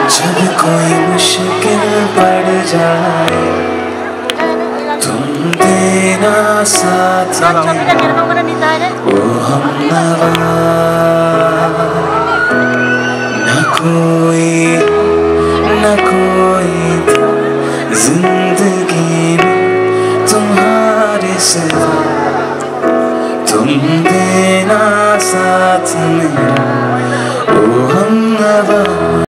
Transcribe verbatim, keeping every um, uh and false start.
जब कोई मुश्किल पड़ जाए तुम देना साथ ओ हमनवा। न कोई न कोई था जिंदगी में तुम्हारे सिवा, तुम देना साथ मेरा ओ हमनवा।